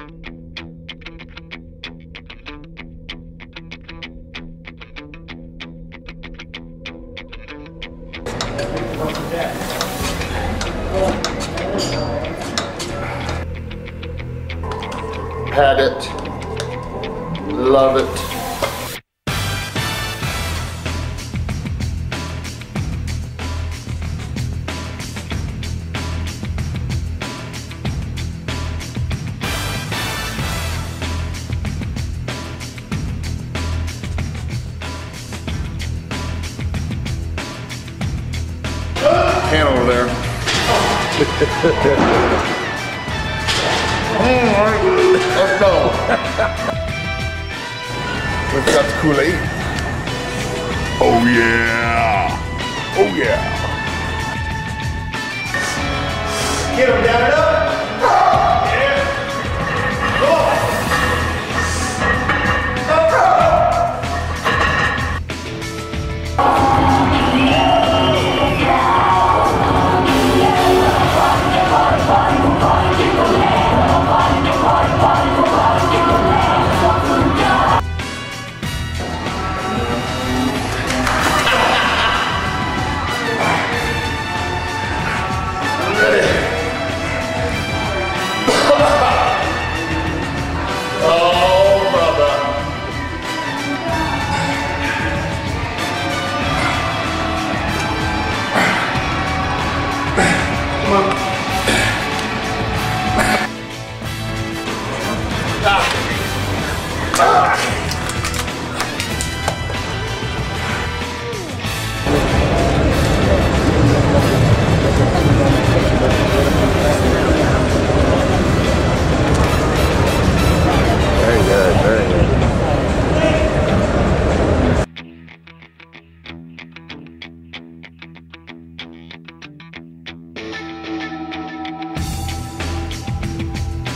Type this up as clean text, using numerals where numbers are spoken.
Had it. Love it. Hand over there. Let's go. We've got the Kool-Aid. Oh yeah. Oh yeah. Get him down and up. Yeah. Go on.